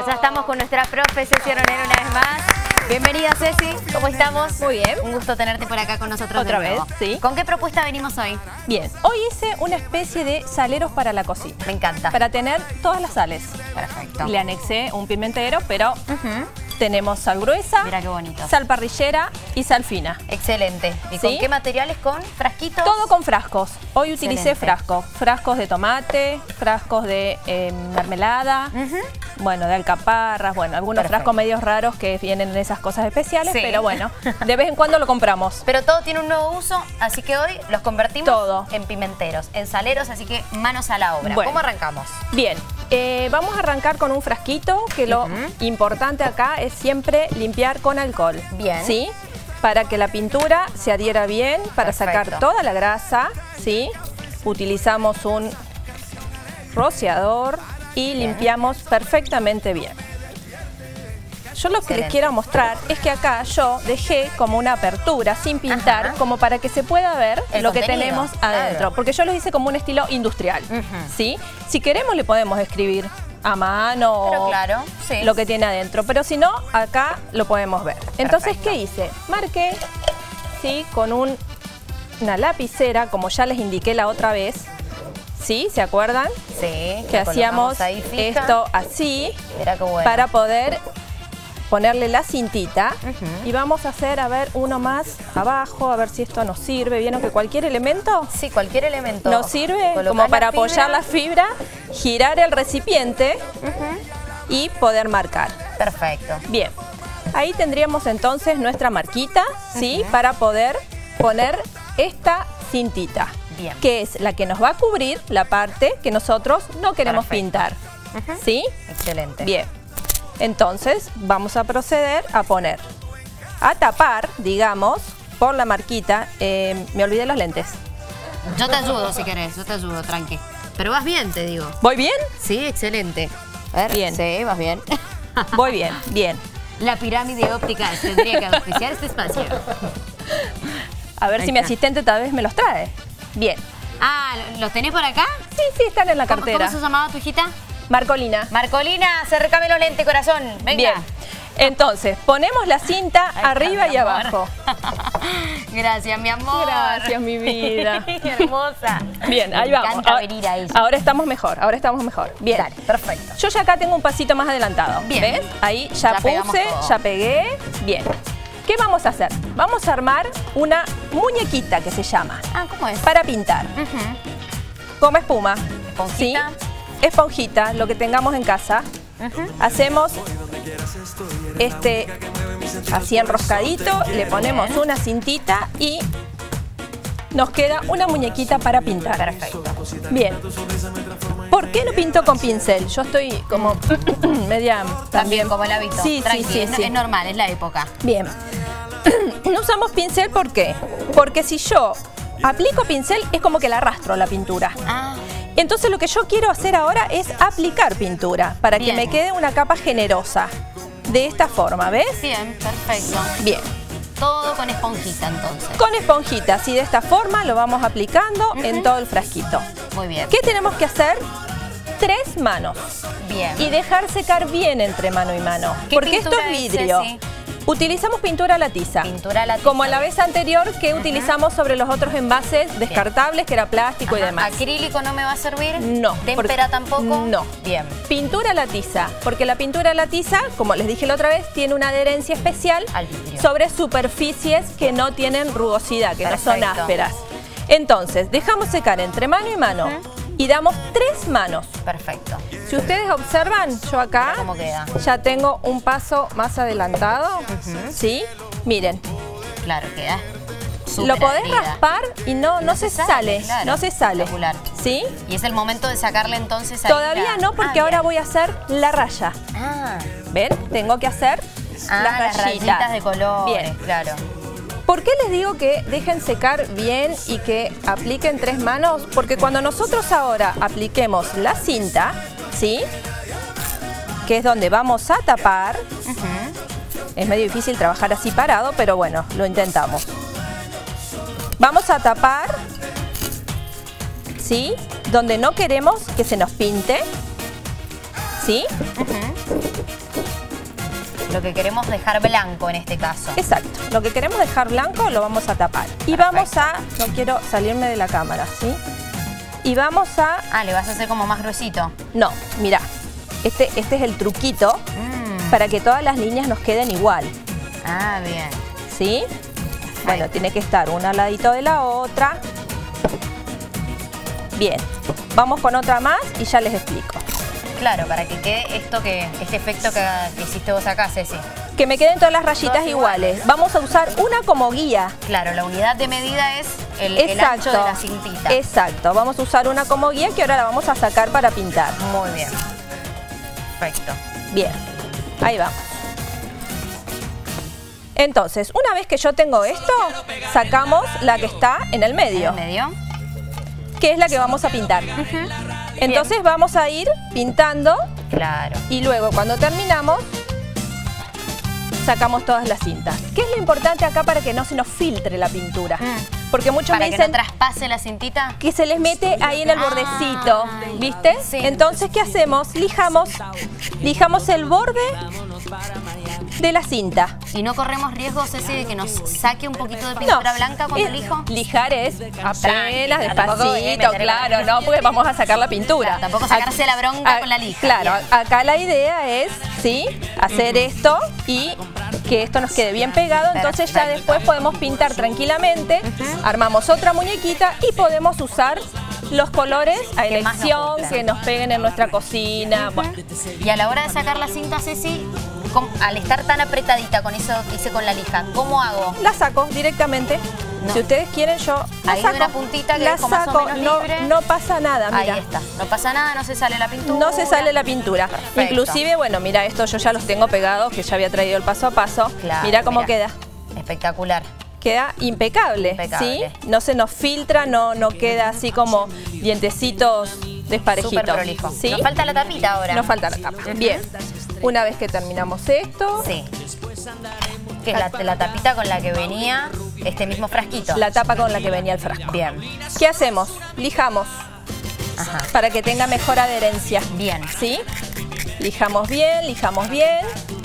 Perfecto, ya estamos con nuestra profe Ceci Ronero una vez más. Bienvenida Ceci, ¿cómo estamos? Muy bien. Un gusto tenerte por acá con nosotros Otra de nuevo. vez, sí. ¿Con qué propuesta venimos hoy? Bien, hoy hice una especie de saleros para la cocina. Me encanta. Para tener todas las sales. Perfecto. Le anexé un pimentero, pero tenemos sal gruesa, Mira qué bonito. sal parrillera y sal fina. Excelente. ¿Y ¿Sí? con qué materiales? ¿Con frasquitos? Todo con frascos. Hoy utilicé Excelente. frascos de tomate, frascos de mermelada, bueno, de alcaparras, bueno, algunos Perfecto. frascos medios raros que vienen en esas cosas especiales, Sí. pero bueno, de vez en cuando lo compramos. Pero todo tiene un nuevo uso, así que hoy los convertimos Todo. en pimenteros, en saleros, así que manos a la obra. Bueno. ¿Cómo arrancamos? Bien, vamos a arrancar con un frasquito, que lo importante acá es siempre limpiar con alcohol. Bien. ¿Sí? Para que la pintura se adhiera bien, para Perfecto. sacar toda la grasa, ¿sí? Utilizamos un rociador y limpiamos perfectamente bien. Yo lo que les Excelente. quiero mostrar es que acá yo dejé como una apertura sin pintar, Ajá. como para que se pueda ver El lo que contenido, tenemos claro. adentro. Porque yo lo hice como un estilo industrial, ¿sí? Si queremos le podemos escribir a mano Pero o claro, sí. lo que tiene adentro, pero si no, acá lo podemos ver. Entonces, Perfecto. ¿qué hice? Marqué, ¿sí? Con una lapicera, como ya les indiqué la otra vez, ¿sí? ¿Se acuerdan? Sí. Que la hacíamos colocamos ahí fija. esto así, Mira qué bueno. para poder ponerle la cintita. Y vamos a hacer, a ver, uno más abajo, a ver si esto nos sirve. ¿Vieron que cualquier elemento Sí, cualquier elemento. nos sirve Colocás como para la fibra. apoyar la fibra, girar el recipiente y poder marcar? Perfecto. Bien, ahí tendríamos entonces nuestra marquita, ¿sí? Para poder poner esta cintita, Bien. que es la que nos va a cubrir la parte que nosotros no queremos Perfecto. pintar, ¿sí? Excelente. Bien, entonces vamos a proceder a poner, a tapar, digamos, por la marquita. Me olvidé los lentes. Yo te ayudo si querés, yo te ayudo, tranqui. Pero vas bien, te digo. ¿Voy bien? Sí, excelente. A ver, Bien. Sí, vas bien. Voy bien, bien. La pirámide óptica tendría que auspiciar este espacio. A ver Ahí si mi está. asistente tal vez me los trae. Bien. Ah, ¿los tenés por acá? Sí, sí, están en la cartera. ¿Cómo se llamaba tu hijita? Marcolina. Marcolina, acércame los lentes, corazón. Venga. Bien. Entonces, ponemos la cinta Ahí está, arriba mi y amor. abajo. Gracias, mi amor. Gracias, mi vida. Hermosa. Bien, ahí Me vamos. encanta venir a ella. Ahora estamos mejor, ahora estamos mejor. Bien. Dale, perfecto. Yo ya acá tengo un pasito más adelantado. Bien. ¿Ves? Ahí ya pegamos puse, todo. ya pegué. Bien. ¿Qué vamos a hacer? Vamos a armar una muñequita que se llama, Ah, ¿cómo es? para pintar. Goma espuma. Esponjita. ¿Sí? Esponjita, lo que tengamos en casa. Hacemos así enroscadito, le ponemos una cintita y nos queda una muñequita para pintar. Perfecto. Bien. ¿Por qué no pinto con pincel? Yo estoy como media También como el hábito. Sí, Tranqui, sí, sí, sí. Es normal, es la época. Bien. No usamos pincel, ¿por qué? Porque si yo aplico pincel es como que la arrastro la pintura. Ah, Entonces lo que yo quiero hacer ahora es aplicar pintura para que Bien. me quede una capa generosa. De esta forma, ¿ves? bien, perfecto. Bien. Todo con esponjita, entonces. Con esponjita, así de esta forma lo vamos aplicando en todo el frasquito. Muy bien. ¿Qué tenemos que hacer? 3 manos. Bien. Y dejar secar bien entre mano y mano. ¿Qué Porque esto pintura es es, vidrio. Ceci? Utilizamos pintura a la tiza. Pintura a la tiza. Como la vez anterior que utilizamos sobre los otros envases descartables, que era plástico y Ajá. demás. ¿Acrílico no me va a servir? No. ¿Témpera tampoco? No. Bien. Pintura a la tiza, porque la pintura a la tiza, como les dije la otra vez, tiene una adherencia especial Al vidrio. sobre superficies que no tienen rugosidad, que no son Perfecto. ásperas. Entonces, dejamos secar entre mano y mano y damos 3 manos. Perfecto. Si ustedes observan, yo acá ¿Cómo queda? ya tengo un paso más adelantado, ¿sí? Miren, Claro, queda. lo podés adherida. raspar y no se sale, claro. no se sale, Espectacular. ¿sí? Y es el momento de sacarle entonces ahí Todavía no, porque Ah, ahora bien. voy a hacer la raya. Ah, ¿Ven? Tengo que hacer las rayitas de colores. Bien. Claro. ¿Por qué les digo que dejen secar bien y que apliquen 3 manos? Porque cuando nosotros ahora apliquemos la cinta, ¿sí? Que es donde vamos a tapar. Es medio difícil trabajar así parado, pero bueno, lo intentamos. Vamos a tapar, ¿sí? Donde no queremos que se nos pinte, ¿sí? Lo que queremos dejar blanco en este caso. Exacto. Lo que queremos dejar blanco lo vamos a tapar. Y vamos a... No quiero salirme de la cámara, ¿sí? Y vamos a... Ah, ¿le vas a hacer como más gruesito? No, mira. Este es el truquito para que todas las líneas nos queden igual. Ah, bien. ¿Sí? Bueno, tiene que estar una al ladito de la otra. Bien. Vamos con otra más y ya les explico. Claro, para que quede este efecto que hiciste vos acá, Ceci. Que me queden todas las rayitas iguales. Vamos a usar una como guía. Claro, la unidad de medida es el ancho de la cintita. Exacto. Vamos a usar una como guía que ahora la vamos a sacar para pintar. Muy bien. Perfecto. Bien. Ahí vamos. Entonces, una vez que yo tengo esto, sacamos la que está en el medio. ¿En el medio? Que es la que vamos a pintar. Entonces vamos a ir pintando. Claro. Y luego cuando terminamos, sacamos todas las cintas. ¿Qué es lo importante acá para que no se nos filtre la pintura? Porque muchos me dicen... ¿Para que no traspase la cintita? Que se les mete ahí en el bordecito, ¿viste? Sí. Entonces, ¿qué hacemos? Lijamos el borde de la cinta. ¿Y no corremos riesgo, Ceci, de que nos saque un poquito de pintura blanca cuando lijo? Lijar es apenas, despacito, claro, no, porque vamos a sacar la pintura. Claro, tampoco sacarse la bronca con la lija. Claro, acá la idea es, ¿sí? Hacer esto y que esto nos quede bien pegado, entonces ya después podemos pintar tranquilamente, armamos otra muñequita y podemos usar los colores a elección que nos peguen en nuestra cocina. Bueno. Y a la hora de sacar la cinta, Ceci, al estar tan apretadita con eso que hice con la lija, ¿cómo hago? La saco directamente. No. Si ustedes quieren, yo la ahí saco. Una puntita que la dejo más saco, o menos libre. No pasa nada, mira. Ahí está. No pasa nada, no se sale la pintura. No se sale la pintura. Perfecto. Inclusive, bueno, mira, esto yo ya los tengo pegados, que ya había traído el paso a paso. Claro, mira cómo queda. Espectacular. Queda impecable, ¿sí? No se nos filtra, no queda así como dientecitos desparejitos. Súper prolijo. ¿Sí? Nos falta la tapita ahora. Nos falta la tapa. Bien. Una vez que terminamos esto... Sí. Que es la tapita con la que venía este mismo frasquito. La tapa con la que venía el frasco. Bien. ¿Qué hacemos? Lijamos. Ajá. Para que tenga mejor adherencia. Bien. ¿Sí? Lijamos bien, lijamos bien.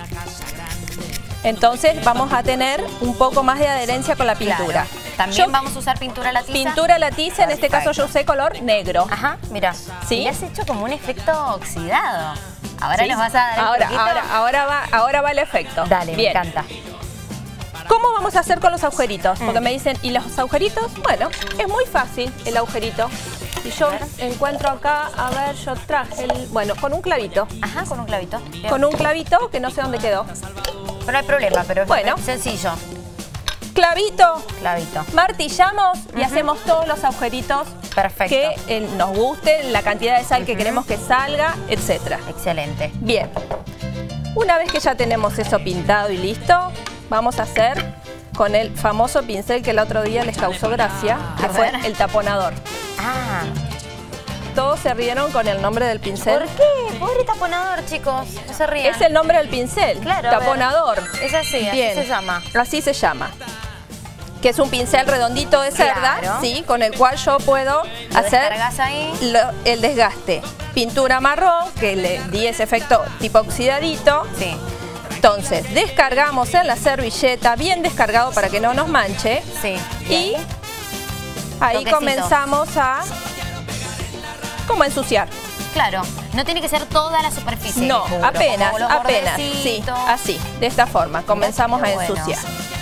Entonces vamos a tener un poco más de adherencia con la pintura. Claro. También vamos a usar pintura latiza. Pintura latiza, en este caso yo usé color negro. Ajá, mira. ¿Sí? Y has hecho como un efecto oxidado. Ahora ¿Sí? Nos vas a dar ahora va el efecto. Dale, bien. Me encanta. ¿Cómo vamos a hacer con los agujeritos? Porque me dicen, ¿y los agujeritos? Bueno, es muy fácil el agujerito. Si yo encuentro acá, a ver, yo traje bueno, con un clavito. Ajá, con un clavito. Bien. Con un clavito que no sé dónde quedó. Pero no hay problema, pero es bueno, sencillo. Clavito. Clavito. Martillamos y hacemos todos los agujeritos que nos gusten, la cantidad de sal que queremos que salga, etc. Excelente. Bien. Una vez que ya tenemos eso pintado y listo, vamos a hacer con el famoso pincel que el otro día les causó gracia, que fue el taponador. Ah. Todos se rieron con el nombre del pincel. ¿Por qué? Pobre taponador, chicos. No se rían. Es el nombre del pincel. Claro. Taponador. Es así, bien. Así se llama. Así se llama. Que es un pincel redondito de cerda, ¿sí? Con el cual yo puedo hacer ahí. El desgaste. Pintura marrón, que le di ese efecto tipo oxidadito. Sí. Entonces, descargamos en la servilleta, bien descargado para que no nos manche. Sí. Y ahí comenzamos a ensuciar. Claro, no tiene que ser toda la superficie. No, apenas, sí, así, de esta forma, comenzamos a ensuciar.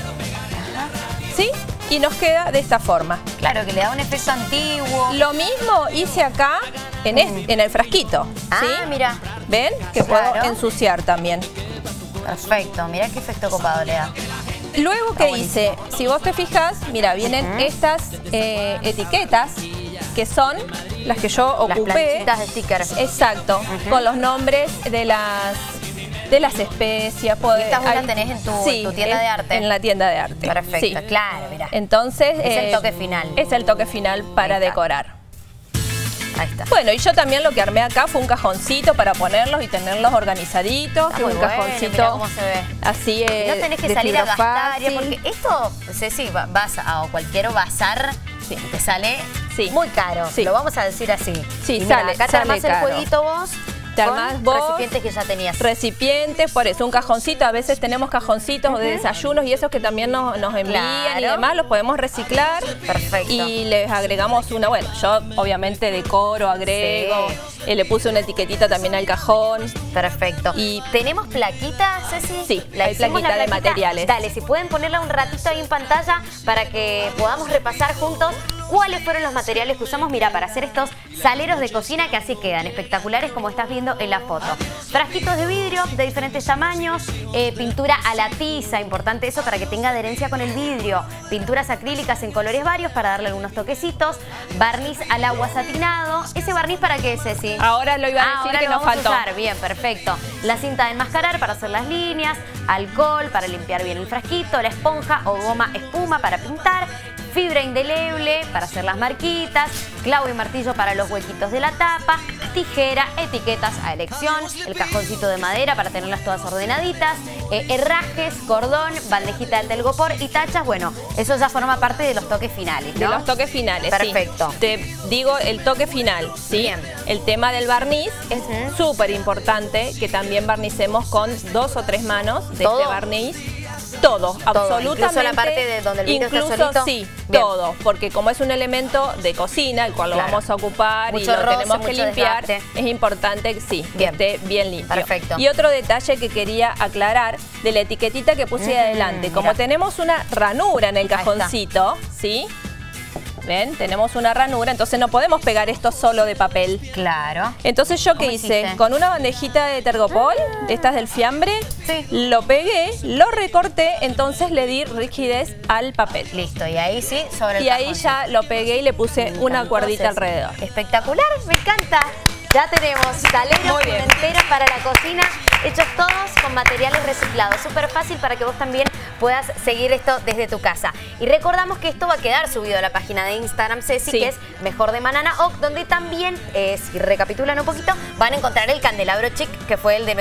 ¿Sí? Y nos queda de esta forma. Claro, que le da un efecto antiguo. Lo mismo hice acá en el frasquito. ¿Sí? Ah, mira. ¿Ven? Que puedo ensuciar también. Perfecto, mira qué efecto copado le da. Luego que hice, si vos te fijas, mira, vienen estas etiquetas que son las que yo ocupé. Las planchitas de stickers. Exacto, con los nombres de las especias. Estas vos las tenés en tu tienda de arte. En la tienda de arte. Perfecto, sí. Claro, mira. Entonces es el toque final. Es el toque final para decorar. Ahí está. Bueno, y yo también lo que armé acá fue un cajoncito para ponerlos y tenerlos organizaditos. Está un cajoncito. Mirá cómo se ve. Así es. No tenés que salir a gastar, porque esto, Ceci, vas a cualquier bazar, te sale muy caro. Lo vamos a decir así. Sí, y mira, acá te armás el jueguito vos Te armás vos. Recipientes que ya tenías. Recipientes, por eso, un cajoncito. A veces tenemos cajoncitos de desayunos y esos que también nos envían y demás, los podemos reciclar. Perfecto. Y les agregamos una, bueno, yo obviamente decoro, agrego, le puse una etiquetita también al cajón. Perfecto. Y ¿tenemos plaquitas, Ceci? Sí, hay plaquita de materiales. Dale, si pueden ponerla un ratito ahí en pantalla para que podamos repasar juntos cuáles fueron los materiales que usamos. Mira, para hacer estos saleros de cocina que así quedan espectaculares como estás viendo en la foto. Frasquitos de vidrio de diferentes tamaños, pintura a la tiza, importante eso para que tenga adherencia con el vidrio, pinturas acrílicas en colores varios para darle algunos toquecitos, barniz al agua satinado. ¿Ese barniz para qué, Ceci? Ahora lo iba a decir, ahora que lo nos vamos faltó. a usar. Bien, perfecto. La cinta de enmascarar para hacer las líneas, alcohol para limpiar bien el frasquito, la esponja o goma espuma para pintar, fibra indeleble para hacer las marquitas, clavo y martillo para los huequitos de la tapa, tijera, etiquetas a elección, el cajoncito de madera para tenerlas todas ordenaditas, herrajes, cordón, bandejita de telgopor y tachas. Bueno, eso ya forma parte de los toques finales, ¿no? De los toques finales, perfecto. Sí. Te digo el toque final, ¿sí? Bien. El tema del barniz es súper importante que también barnicemos con 2 o 3 manos de este barniz. Todo, absolutamente. Incluso la parte de donde el vidrio está solito. Sí, bien. todo, porque como es un elemento de cocina, el cual lo vamos a ocupar mucho y lo roce, tenemos que limpiar, desgaste. Es importante que esté bien limpio. Perfecto. Y otro detalle que quería aclarar de la etiquetita que puse adelante, como tenemos una ranura en el cajoncito, ¿sí? ¿Ven? Tenemos una ranura, entonces no podemos pegar esto solo de papel. Claro. Entonces yo ¿qué hice? Con una bandejita de tergopol, de estas del fiambre, lo pegué, lo recorté, entonces le di rigidez al papel. Listo, y ahí sí, sobre el Y ahí ya lo pegué y le puse una cuerdita alrededor. Espectacular, me encanta. Ya tenemos saleros enteros para la cocina, hechos todos con materiales reciclados. Súper fácil para que vos también puedas seguir esto desde tu casa. Y recordamos que esto va a quedar subido a la página de Instagram, Ceci, que es Mejor de Manana Oc, donde también, si recapitulan un poquito, van a encontrar el candelabro chic, que fue el de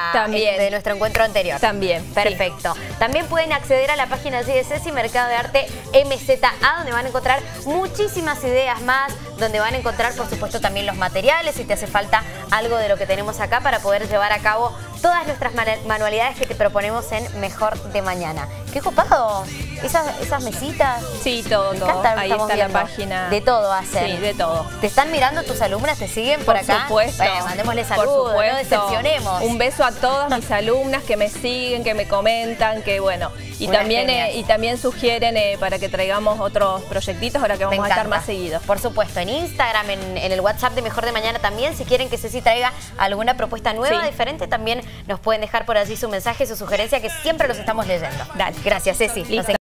de nuestro encuentro anterior. También. Perfecto. También pueden acceder a la página de Ceci, Mercado de Arte MZA, donde van a encontrar muchísimas ideas más, donde van a encontrar, por supuesto, también los materiales, si te hace falta algo de lo que tenemos acá para poder llevar a cabo todas nuestras manualidades que te proponemos en Mejor de Mañana. ¡Qué copado! Esas mesitas. Sí, todo. Ahí está la página. De todo hacen. Sí, de todo. ¿Te están mirando tus alumnas? ¿Te siguen por acá? Por supuesto. Bueno, mandémosle saludos, no decepcionemos. Un beso a todas mis alumnas que me siguen, que me comentan, que bueno. Y también sugieren para que traigamos otros proyectitos ahora que vamos a estar más seguidos. Por supuesto, en Instagram, en el WhatsApp de Mejor de Mañana también, si quieren que Ceci traiga alguna propuesta nueva, diferente, también nos pueden dejar por allí su mensaje, su sugerencia, que siempre los estamos leyendo. Dale. Gracias, Ceci. Listo.